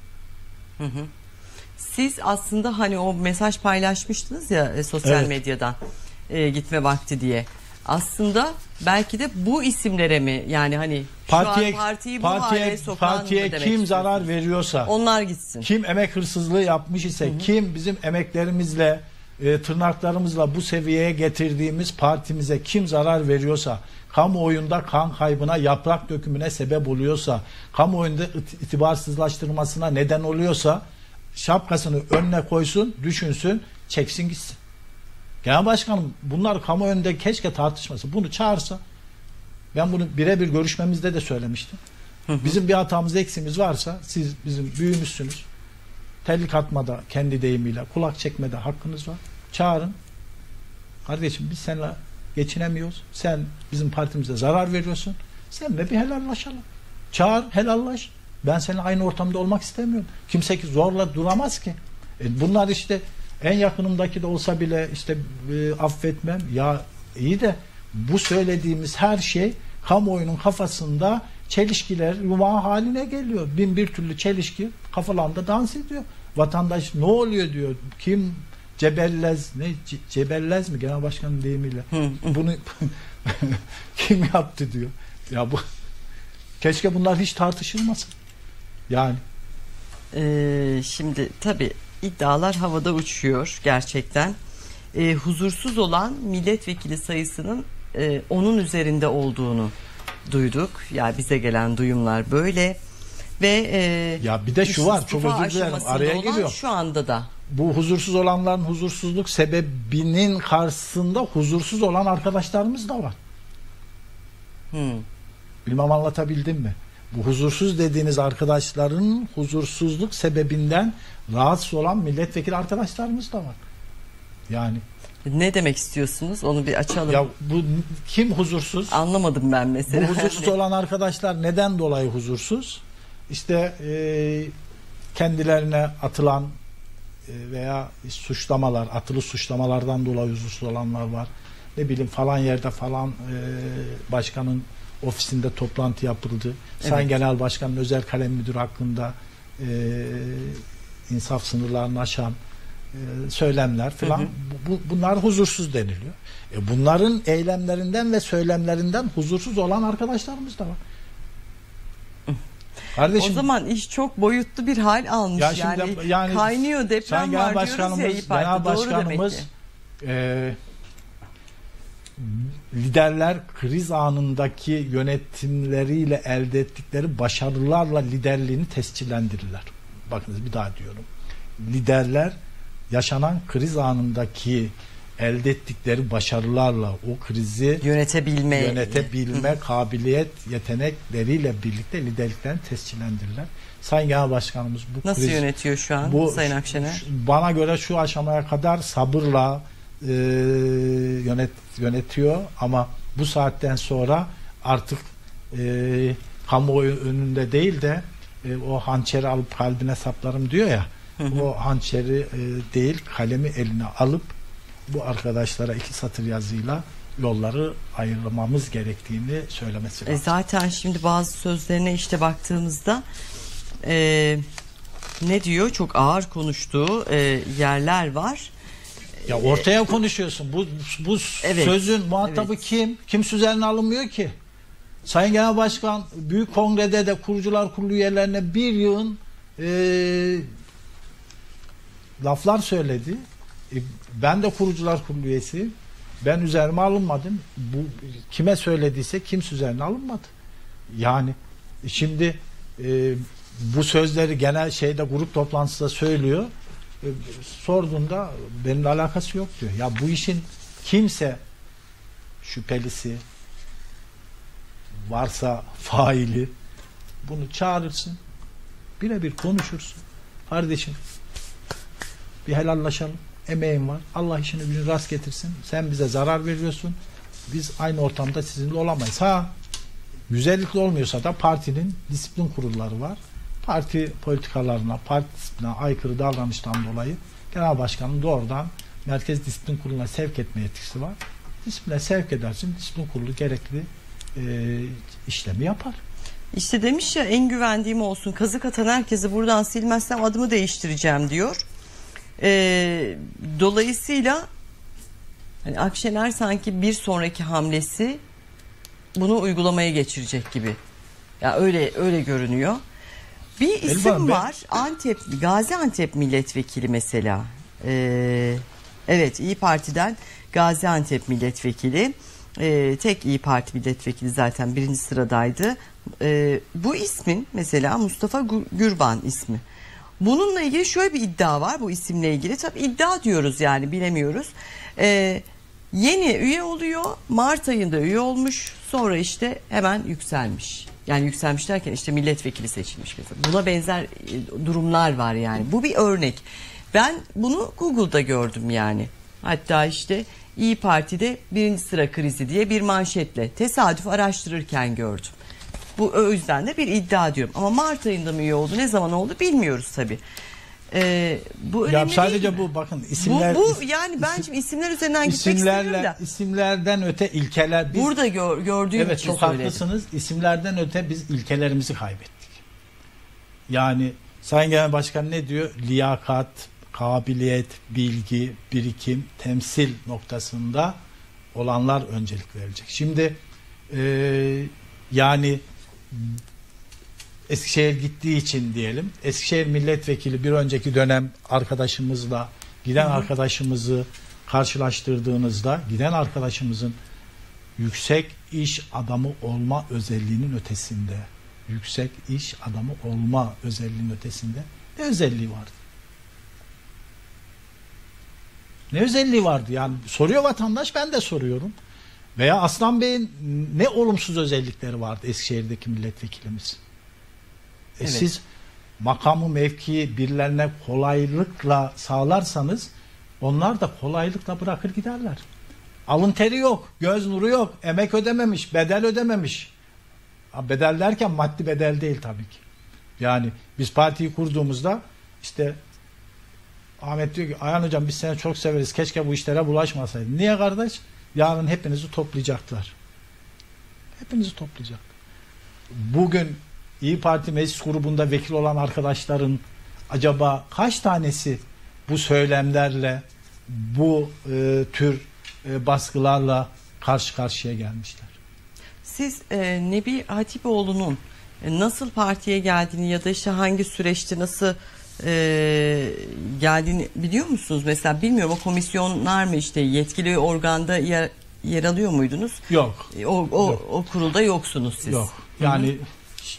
Hı hı. Siz aslında hani o mesaj paylaşmıştınız ya e, sosyal evet. medyadan e, gitme vakti diye. Aslında belki de bu isimlere mi, yani hani partiye, şu an partiyi bu partiye, hale sokan partiye mı demek kim zarar istiyorsunuz? veriyorsa, onlar gitsin. Kim emek hırsızlığı yapmış ise, hı hı. kim bizim emeklerimizle, e, tırnaklarımızla bu seviyeye getirdiğimiz partimize kim zarar veriyorsa, kamuoyunda kan kaybına, yaprak dökümüne sebep oluyorsa, kamuoyunda itibarsızlaştırmasına neden oluyorsa, şapkasını önüne koysun, düşünsün, çeksin gitsin. Genel Başkanım bunlar kamuoyunda keşke tartışması. Bunu çağırsa, ben bunu birebir görüşmemizde de söylemiştim. Hı hı. Bizim bir hatamız, eksimiz varsa, siz bizim büyüğümüzsünüz. Tellik atmada, kendi deyimiyle, kulak çekmede hakkınız var. Çağırın. Kardeşim biz seninle geçinemiyoruz. Sen bizim partimize zarar veriyorsun. Seninle bir helallaşalım. Çağır, helallaş. Ben seninle aynı ortamda olmak istemiyorum. Kimse ki zorla duramaz ki. E bunlar işte en yakınımdaki de olsa bile işte e, affetmem. Ya iyi de bu söylediğimiz her şey kamuoyunun kafasında çelişkiler yumağı haline geliyor. Bin bir türlü çelişki kafalarında dans ediyor. Vatandaş ne oluyor diyor. Kim cebellez, ne ce, cebellez mi genel başkanın deyimiyle. Bunu kim yaptı diyor. Ya bu keşke bunlar hiç tartışılmasın. Yani ee, şimdi tabii iddialar havada uçuyor gerçekten. Ee, huzursuz olan milletvekili sayısının e, onun üzerinde olduğunu duyduk. Ya bize gelen duyumlar böyle ve e, ya bir de şu var, çok özür dilerim, araya giriyor. Şu anda da bu huzursuz olanların huzursuzluk sebebinin karşısında huzursuz olan arkadaşlarımız da var. Hmm. Bilmem anlatabildim mi? Bu huzursuz dediğiniz arkadaşların huzursuzluk sebebinden rahatsız olan milletvekili arkadaşlarımız da var. Yani ne demek istiyorsunuz? Onu bir açalım. Ya bu kim huzursuz? Anlamadım ben mesela. Bu huzursuz olan arkadaşlar neden dolayı huzursuz? İşte e, kendilerine atılan e, veya suçlamalar, atılı suçlamalardan dolayı huzursuz olanlar var. Ne bileyim falan yerde falan e, başkanın ofisinde toplantı yapıldı. Evet. Sayın Genel Başkan'ın özel kalem müdürü hakkında e, insaf sınırlarını aşan e, söylemler falan, hı hı. Bu, bunlar huzursuz deniliyor. E, bunların eylemlerinden ve söylemlerinden huzursuz olan arkadaşlarımız da var. Kardeşim, o zaman iş çok boyutlu bir hal almış. Ya yani, yani kaynıyor, deprem var diyoruz ya. Genel Başkanımız e, liderler kriz anındaki yönetimleriyle elde ettikleri başarılarla liderliğini tescillendirirler. Bakınız bir daha diyorum. Liderler yaşanan kriz anındaki elde ettikleri başarılarla o krizi yönetebilme, yönetebilme kabiliyet, yetenekleriyle birlikte liderliklerini tescillendirirler. Sayın Genel Başkanımız bu nasıl kriz, yönetiyor şu an bu, Sayın Akşener? Şu, bana göre şu aşamaya kadar sabırla e, yönet, yönetiyor ama bu saatten sonra artık e, kamuoyu önünde değil de e, o hançeri alıp kalbine saplarım diyor ya, hı hı. O hançeri e, değil kalemi eline alıp bu arkadaşlara iki satır yazıyla yolları ayırmamız gerektiğini söylemesi lazım. E zaten şimdi bazı sözlerine işte baktığımızda e, ne diyor? Çok ağır konuştuğu e, yerler var. Ya ortaya konuşuyorsun. Bu bu Evet. sözün muhatabı Evet. kim? Kimse üzerine alınmıyor ki. Sayın Genel Başkan Büyük Kongre'de de Kurucular Kurulu üyelerine bir yığın e, laflar söyledi. E, ben de Kurucular Kurulu üyesiyim. Ben üzerime alınmadım. Bu kime söylediyse kimse üzerine alınmadı. Yani şimdi e, bu sözleri genel şeyde grup toplantısında söylüyor. E, sorduğunda benimle alakası yok diyor. Ya bu işin kimse şüphelisi varsa faili bunu çağırırsın. Birebir konuşursun. Kardeşim bir helallaşalım. Emeğin var. Allah işini gücünü rast getirsin. Sen bize zarar veriyorsun. Biz aynı ortamda sizinle olamayız. Ha güzellikle olmuyorsa da partinin disiplin kurulları var. Parti politikalarına, parti disipline aykırı davranıştan dolayı genel başkanın doğrudan Merkez Disiplin Kurulu'na sevk etme yetkisi var. Disipline sevk edersin. Disiplin kurulu gerekli e, işlemi yapar. İşte demiş ya, en güvendiğim olsun. Kazık atan herkesi buradan silmezsem adımı değiştireceğim diyor. Ee, dolayısıyla hani Akşener sanki bir sonraki hamlesi bunu uygulamaya geçirecek gibi. Ya öyle öyle görünüyor. Bir isim Elvan var. Antep, Gaziantep milletvekili mesela. Ee, evet, İyi Parti'den Gaziantep milletvekili. Ee, tek İyi Parti milletvekili zaten birinci sıradaydı. Ee, bu ismin mesela Mustafa Gürban ismi. Bununla ilgili şöyle bir iddia var, bu isimle ilgili. Tabii iddia diyoruz, yani bilemiyoruz. Ee, yeni üye oluyor. Mart ayında üye olmuş. Sonra işte hemen yükselmiş. Yani yükselmiş derken işte milletvekili seçilmiş mesela. Buna benzer durumlar var yani. Bu bir örnek. Ben bunu Google'da gördüm yani. Hatta işte İyi Parti'de birinci sıra krizi diye bir manşetle tesadüf araştırırken gördüm. Bu o yüzden de bir iddia diyorum. Ama Mart ayında mı üye oldu, ne zaman oldu bilmiyoruz tabii. Ee, bu Ya önemli sadece değil mi? bu bakın isimler Bu, bu yani ben şimdi isimler üzerinden gitmek isimlerle istemiyorum da. isimlerden öte ilkeler biz, Burada gör, gördüğüm evet için çok söyledim. haklısınız. İsimlerden öte biz ilkelerimizi kaybettik. Yani Sayın Genel Başkan ne diyor? Liyakat, kabiliyet, bilgi, birikim, temsil noktasında olanlar öncelik verilecek. Şimdi e, yani Eskişehir gittiği için diyelim, Eskişehir milletvekili bir önceki dönem arkadaşımızla giden hı hı. arkadaşımızı karşılaştırdığınızda giden arkadaşımızın yüksek iş adamı olma özelliğinin ötesinde, yüksek iş adamı olma özelliğinin ötesinde ne özelliği vardı? Ne özelliği vardı? Yani soruyor vatandaş, ben de soruyorum. Veya Aslan Bey'in ne olumsuz özellikleri vardı Eskişehir'deki milletvekilimiz? E evet. Siz makamı mevkiyi birilerine kolaylıkla sağlarsanız onlar da kolaylıkla bırakır giderler. Alın teri yok, göz nuru yok, emek ödememiş, bedel ödememiş. Bedel derken maddi bedel değil tabii ki. Yani biz partiyi kurduğumuzda işte Ahmet diyor ki Ayhan hocam biz seni çok severiz, keşke bu işlere bulaşmasaydın. Niye kardeş? Yarın hepinizi toplayacaklar. Hepinizi toplayacaklar. Bugün İyi Parti meclis grubunda vekil olan arkadaşların acaba kaç tanesi bu söylemlerle, bu e, tür e, baskılarla karşı karşıya gelmişler? Siz e, Nebi Hatipoğlu'nun e, nasıl partiye geldiğini ya da işte hangi süreçte nasıl e, geldiğini biliyor musunuz? Mesela bilmiyorum, o komisyonlar mı işte yetkili organda yer, yer alıyor muydunuz? Yok. E, o, o, Yok. o kurulda yoksunuz siz. Yok. Yani Hı-hı.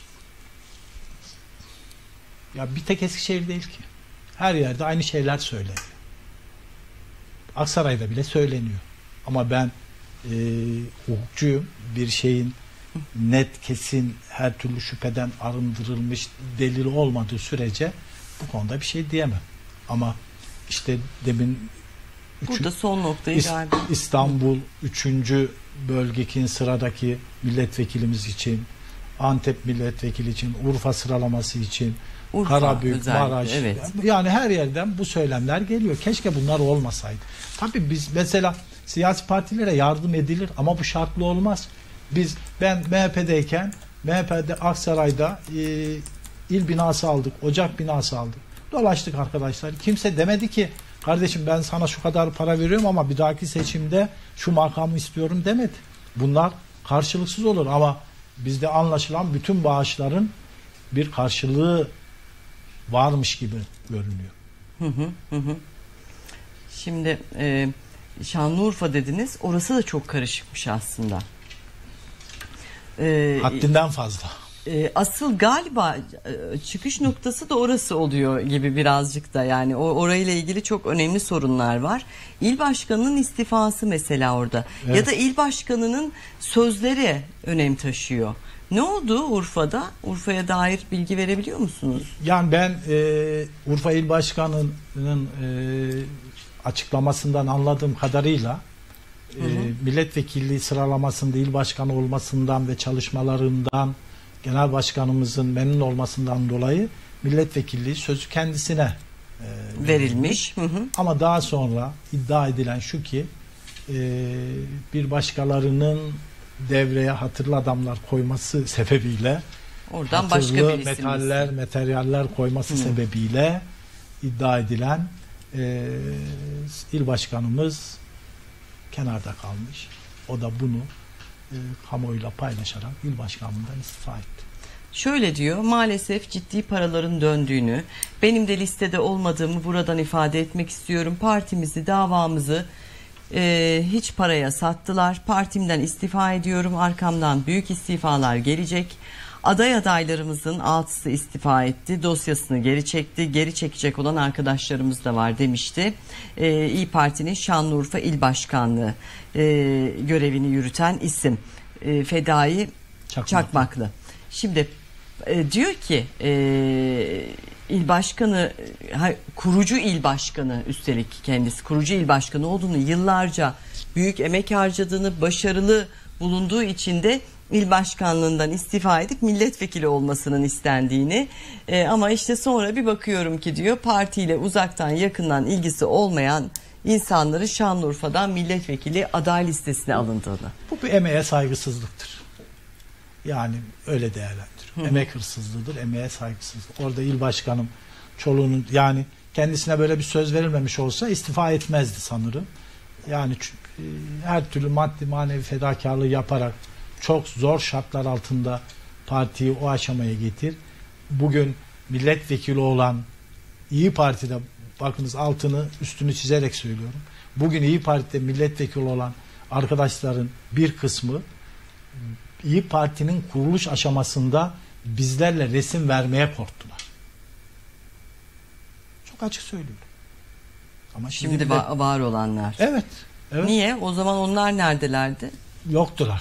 ya bir tek Eskişehir değil ki. Her yerde aynı şeyler söyleniyor. Aksaray'da bile söyleniyor. Ama ben e, hukukçuyum. Bir şeyin net, kesin, her türlü şüpheden arındırılmış delil olmadığı sürece bu konuda bir şey diyemem. Ama işte demin burada üçü, son noktayı İst, galiba. İstanbul üçüncü bölgekin sıradaki milletvekilimiz için, Antep milletvekili için, Urfa sıralaması için, Urfa, Karabük, Maraş, evet. Yani her yerden bu söylemler geliyor. Keşke bunlar olmasaydı. Tabii biz mesela siyasi partilere yardım edilir ama bu şartlı olmaz. Biz ben M H P'deyken M H P'de Aksaray'da e, il binası aldık, ocak binası aldık. Dolaştık arkadaşlar. Kimse demedi ki kardeşim ben sana şu kadar para veriyorum ama bir dahaki seçimde şu makamı istiyorum demedi. Bunlar karşılıksız olur ama bizde anlaşılan bütün bağışların bir karşılığı varmış gibi görünüyor. Hı hı hı. Şimdi e, Şanlıurfa dediniz. Orası da çok karışıkmış aslında. E, Haddinden fazla. E, asıl galiba e, çıkış noktası da orası oluyor gibi birazcık da, yani o orayla ilgili çok önemli sorunlar var. İl başkanının istifası mesela orada. Evet. Ya da il başkanının sözleri önem taşıyor. Ne oldu Urfa'da? Urfa'ya dair bilgi verebiliyor musunuz? Yani ben e, Urfa İl Başkanı'nın e, açıklamasından anladığım kadarıyla e, hı hı. milletvekilliği sıralamasında il başkanı olmasından ve çalışmalarından genel başkanımızın memnun olmasından dolayı milletvekilliği sözü kendisine e, verilmiş. Hı hı. Ama daha sonra iddia edilen şu ki e, bir başkalarının devreye hatırlı adamlar koyması sebebiyle oradan hatırlı başka bir metaller, isim. materyaller koyması hmm. sebebiyle iddia edilen e, il başkanımız kenarda kalmış. O da bunu e, kamuoyuyla paylaşarak il başkanlığından istifa etti. Şöyle diyor, maalesef ciddi paraların döndüğünü, benim de listede olmadığımı buradan ifade etmek istiyorum. Partimizi, davamızı Ee, hiç paraya sattılar. Partimden istifa ediyorum. Arkamdan büyük istifalar gelecek. Aday adaylarımızın altısı istifa etti. Dosyasını geri çekti. Geri çekecek olan arkadaşlarımız da var demişti. Ee, İYİ Parti'nin Şanlıurfa İl Başkanlığı e, görevini yürüten isim e, Fedai Çakmaklı. Çakmaklı. Şimdi e, diyor ki e, İl başkanı, kurucu il başkanı, üstelik kendisi kurucu il başkanı olduğunu, yıllarca büyük emek harcadığını, başarılı bulunduğu için de il başkanlığından istifa edip milletvekili olmasının istendiğini, e, ama işte sonra bir bakıyorum ki diyor, partiyle uzaktan yakından ilgisi olmayan insanları Şanlıurfa'dan milletvekili aday listesine alındığını. Bu bir emeğe saygısızlıktır. Yani öyle değerlendir. Hı. Emek hırsızlığıdır, emeğe saygısızlık. Orada il başkanım çoluğunun, yani kendisine böyle bir söz verilmemiş olsa istifa etmezdi sanırım. Yani e, her türlü maddi manevi fedakarlığı yaparak çok zor şartlar altında partiyi o aşamaya getir. Bugün milletvekili olan İYİ Parti'de, bakınız altını üstünü çizerek söylüyorum. Bugün İYİ Parti'de milletvekili olan arkadaşların bir kısmı İYİ Parti'nin kuruluş aşamasında bizlerle resim vermeye korktular. Çok açık söylüyorum. Ama şimdi, şimdi de, var olanlar. Evet, evet. Niye? O zaman onlar neredelerdi? Yoktular.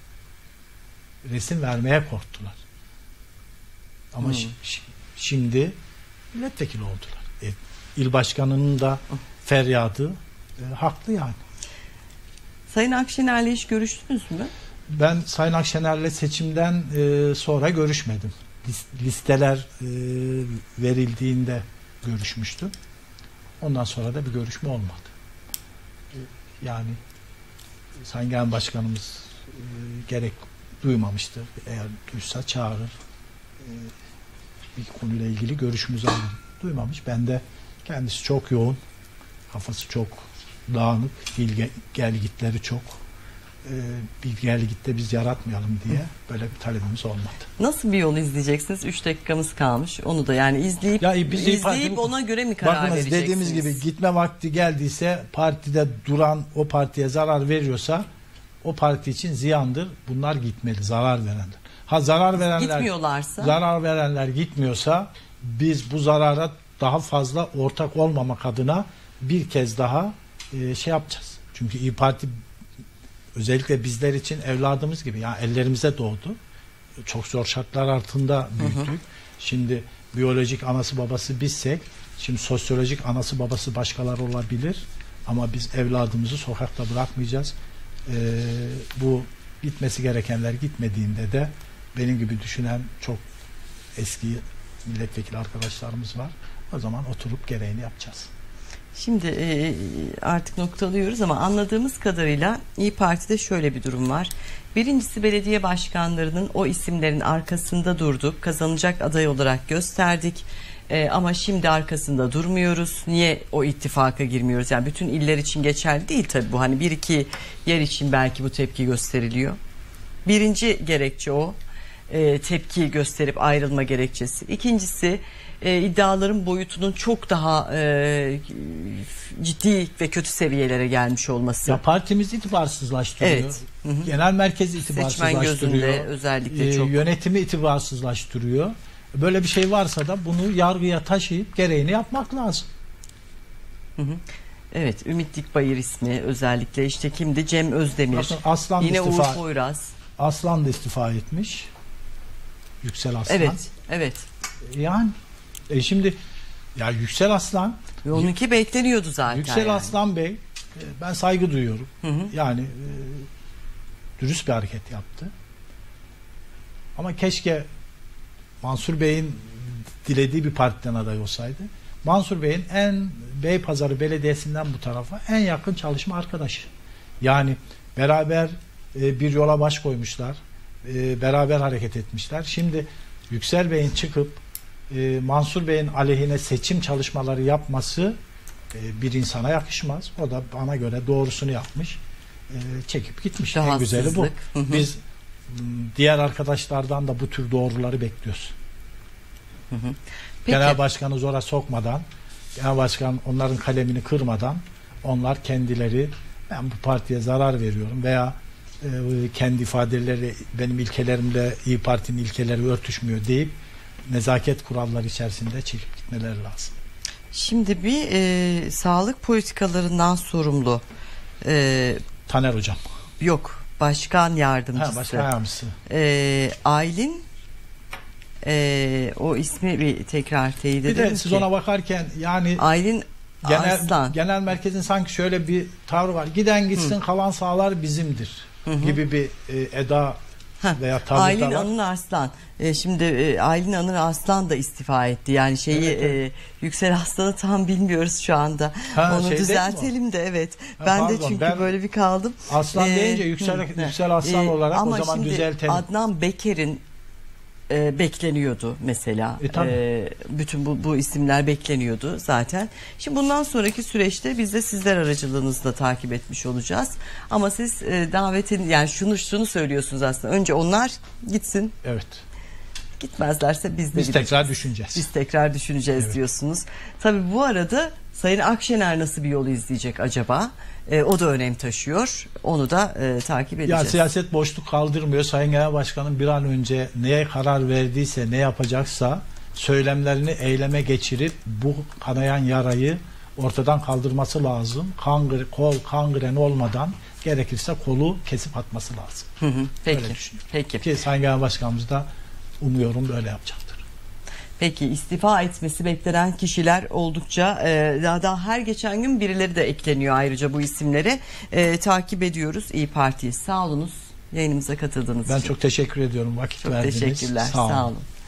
Resim vermeye korktular. Ama hmm. şimdi milletvekili oldular. E, il başkanının da feryadı e, haklı yani. Sayın Akşener'le hiç görüştünüz mü? Ben Sayın Akşener'le seçimden e, sonra görüşmedim. Listeler e, verildiğinde görüşmüştüm. Ondan sonra da bir görüşme olmadı. E, yani Sayın Genel Başkanımız e, gerek duymamıştır. Eğer duysa çağırır. E, bir konuyla ilgili görüşümüzü alır. Duymamış. Ben de kendisi çok yoğun. Kafası çok dağınık. Gel, gel gitleri çok. Bir gel gitte biz yaratmayalım diye böyle bir talebimiz olmadı. Nasıl bir yol izleyeceksiniz? üç dakikamız kalmış. Onu da yani izleyip ya, biz izleyip parti, ona göre mi karar bakınız, vereceksiniz? Dediğimiz gibi gitme vakti geldiyse, partide duran o partiye zarar veriyorsa o parti için ziyandır. Bunlar gitmeli, zarar verenler. Ha zarar verenler gitmiyorlarsa, zarar verenler gitmiyorsa biz bu zarara daha fazla ortak olmamak adına bir kez daha e, şey yapacağız. Çünkü İYİ Parti özellikle bizler için evladımız gibi, yani ellerimize doğdu. Çok zor şartlar altında büyüttük. Hı hı. Şimdi biyolojik anası babası bizsek, şimdi sosyolojik anası babası başkaları olabilir. Ama biz evladımızı sokakta bırakmayacağız. Ee, bu gitmesi gerekenler gitmediğinde de benim gibi düşünen çok eski milletvekili arkadaşlarımız var. O zaman oturup gereğini yapacağız. Şimdi e, artık noktalıyoruz ama anladığımız kadarıyla İYİ Parti'de şöyle bir durum var. Birincisi, belediye başkanlarının o isimlerin arkasında durduk, kazanacak aday olarak gösterdik. Ee, ama şimdi arkasında durmuyoruz. Niye o ittifaka girmiyoruz? Yani bütün iller için geçerli değil tabii bu. Hani bir iki yer için belki bu tepki gösteriliyor. Birinci gerekçe o. Ee, tepki gösterip ayrılma gerekçesi. İkincisi, e, iddiaların boyutunun çok daha e, ciddi ve kötü seviyelere gelmiş olması. Ya partimiz itibarsızlaştırıyor. Evet. Hı hı. Genel merkezi itibarsızlaştırıyor. Seçmen gözünde özellikle Ee, çok. Yönetimi itibarsızlaştırıyor. Böyle bir şey varsa da bunu yargıya taşıyıp gereğini yapmak lazım. Hı hı. Evet, Ümit Dikbayır ismi özellikle, işte kimdi? Cem Özdemir. Bakın, Aslan Yine istifa, Uğur Poyraz. Aslan da istifa etmiş. Yüksel Aslan. Evet, evet. Yani e şimdi ya Yüksel Aslan, Ve onunki bekleniyordu zaten. Yüksel yani. Aslan Bey, e, ben saygı duyuyorum. Hı hı. Yani e, dürüst bir hareket yaptı. Ama keşke Mansur Bey'in dilediği bir partiden aday olsaydı. Mansur Bey'in en Beypazarı Belediyesi'nden bu tarafa en yakın çalışma arkadaşı. Yani beraber e, bir yola baş koymuşlar. E, beraber hareket etmişler. Şimdi Yüksel Bey'in çıkıp e, Mansur Bey'in aleyhine seçim çalışmaları yapması e, bir insana yakışmaz. O da bana göre doğrusunu yapmış. E, çekip gitmiş. En güzeli bu. Hı hı. Biz diğer arkadaşlardan da bu tür doğruları bekliyoruz. Hı hı. Genel başkanı zora sokmadan, genel başkan onların kalemini kırmadan, onlar kendileri ben bu partiye zarar veriyorum veya e, kendi ifadeleri benim ilkelerimle İYİ Parti'nin ilkeleri örtüşmüyor deyip nezaket kuralları içerisinde çekip gitmeleri lazım. Şimdi bir e, sağlık politikalarından sorumlu e, Taner Hocam. Yok, başkan yardımcısı. Ha, başkan yardımcısı. E, Aylin e, o ismi bir tekrar teyit Bir edelim de siz ki. ona bakarken yani Aylin genel, Arslan. genel merkezin sanki şöyle bir tavrı var. Giden gitsin, hı, kalan sahalar bizimdir Hı hı. gibi bir e, eda Heh, veya tavır Aylin da var. Anıl Arslan. E, şimdi e, Aylin Anıl Arslan da istifa etti. Yani şeyi Evet, evet. E, Yüksel Aslan'ı tam bilmiyoruz şu anda. Ha, Onu şey düzeltelim de evet. Ha, ben pardon, de çünkü ben böyle bir kaldım. Aslan E, deyince Yüksel, hı, Yüksel Aslan e, olarak ama o zaman şimdi düzeltelim. Adnan Beker'in e, bekleniyordu mesela. E, tabii. E, bütün bu, bu isimler bekleniyordu zaten. Şimdi bundan sonraki süreçte biz de sizler aracılığınızla takip etmiş olacağız. Ama siz e, davetin yani şunu şunu söylüyorsunuz aslında. Önce onlar gitsin. Evet. Gitmezlerse biz de Biz gideceğiz. tekrar düşüneceğiz. Biz tekrar düşüneceğiz Evet. diyorsunuz. Tabii bu arada Sayın Akşener nasıl bir yol izleyecek acaba? E, o da önem taşıyor. Onu da e, takip edeceğiz. Ya siyaset boşluk kaldırmıyor. Sayın Genel Başkanım bir an önce neye karar verdiyse, ne yapacaksa söylemlerini eyleme geçirip bu kanayan yarayı ortadan kaldırması lazım. Kangre, kol kangren olmadan gerekirse kolu kesip atması lazım. Hı hı, peki. Öyle düşünüyorum. Peki. Ki Sayın Genel Başkanımız da umuyorum böyle yapacaktır. Peki, istifa etmesi beklenen kişiler oldukça e, daha, daha her geçen gün birileri de ekleniyor ayrıca bu isimleri. E, takip ediyoruz İYİ Parti'yi. Sağ olunuz yayınımıza katıldığınız Ben için. çok teşekkür ediyorum. Vakit Çok verdiniz. teşekkürler. Sağ olun. Sağ olun.